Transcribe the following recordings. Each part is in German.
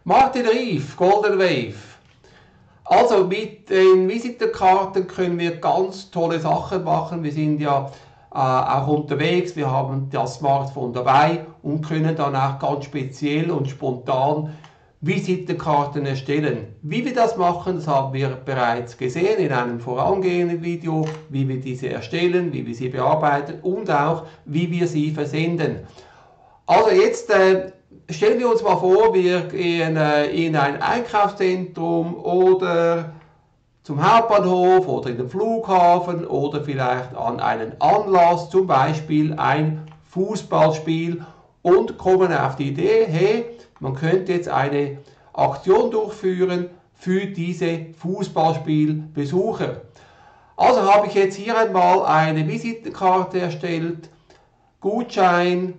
Martin Rief, Golden Wave. Also mit den Visitenkarten können wir ganz tolle Sachen machen. Wir sind ja auch unterwegs, wir haben das Smartphone dabei und können dann auch ganz speziell und spontan Visitenkarten erstellen. Wie wir das machen, das haben wir bereits gesehen in einem vorangehenden Video, wie wir diese erstellen, wie wir sie bearbeiten und auch wie wir sie versenden. Also jetzt stellen wir uns mal vor, wir gehen in ein Einkaufszentrum oder zum Hauptbahnhof oder in den Flughafen oder vielleicht an einen Anlass, zum Beispiel ein Fußballspiel, und kommen auf die Idee, hey, man könnte jetzt eine Aktion durchführen für diese Fußballspielbesucher. Also habe ich jetzt hier einmal eine Visitenkarte erstellt, Gutschein,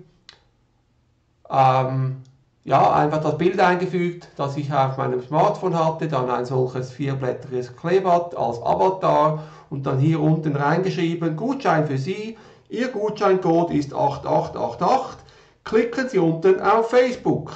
ja, einfach das Bild eingefügt, das ich auf meinem Smartphone hatte, dann ein solches vierblättriges Kleeblatt als Avatar und dann hier unten reingeschrieben, Gutschein für Sie, Ihr Gutscheincode ist 8888, klicken Sie unten auf Facebook.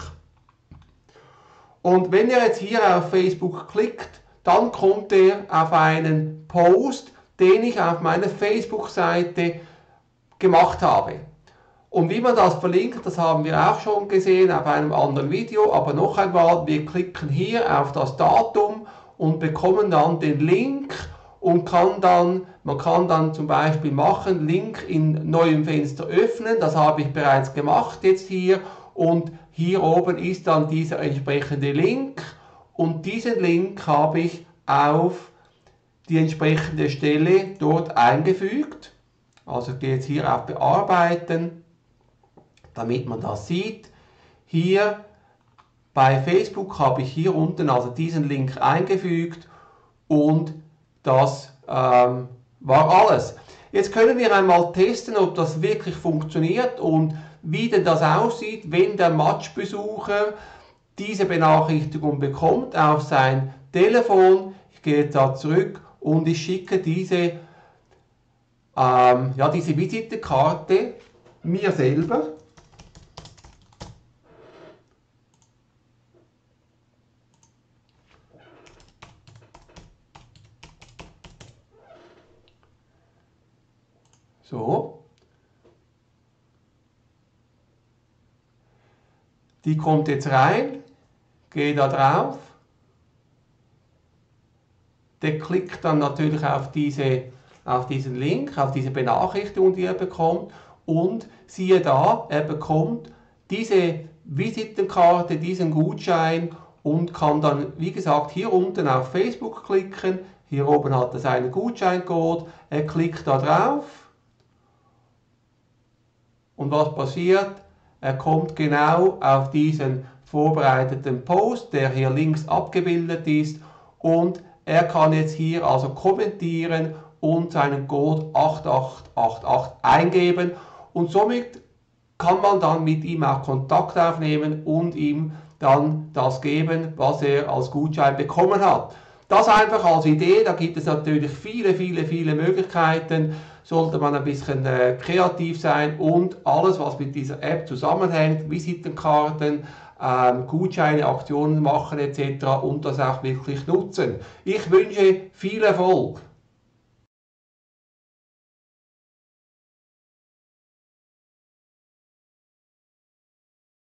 Und wenn er jetzt hier auf Facebook klickt, dann kommt er auf einen Post, den ich auf meiner Facebook-Seite gemacht habe. Und wie man das verlinkt, das haben wir auch schon gesehen auf einem anderen Video, aber noch einmal, wir klicken hier auf das Datum und bekommen dann den Link und man kann dann zum Beispiel machen, Link in neuem Fenster öffnen, das habe ich bereits gemacht jetzt hier, und hier oben ist dann dieser entsprechende Link und diesen Link habe ich auf die entsprechende Stelle dort eingefügt. Also ich gehe jetzt hier auf Bearbeiten, damit man das sieht. Hier bei Facebook habe ich hier unten also diesen Link eingefügt und das war alles. Jetzt können wir einmal testen, ob das wirklich funktioniert und wie denn das aussieht, wenn der Matchbesucher diese Benachrichtigung bekommt auf sein Telefon. Ich gehe da zurück und ich schicke diese Visitenkarte mir selber. So. Die kommt jetzt rein, gehe da drauf. Der klickt dann natürlich auf diesen Link, auf diese Benachrichtigung, die er bekommt. Und siehe da, er bekommt diese Visitenkarte, diesen Gutschein und kann dann, wie gesagt, hier unten auf Facebook klicken. Hier oben hat er seinen Gutscheincode. Er klickt da drauf. Und was passiert? Er kommt genau auf diesen vorbereiteten Post, der hier links abgebildet ist, und er kann jetzt hier also kommentieren und seinen Code 8888 eingeben und somit kann man dann mit ihm auch Kontakt aufnehmen und ihm dann das geben, was er als Gutschein bekommen hat. Das einfach als Idee, da gibt es natürlich viele Möglichkeiten, sollte man ein bisschen kreativ sein und alles, was mit dieser App zusammenhängt, Visitenkarten, Gutscheine, Aktionen machen etc. und das auch wirklich nutzen. Ich wünsche viel Erfolg!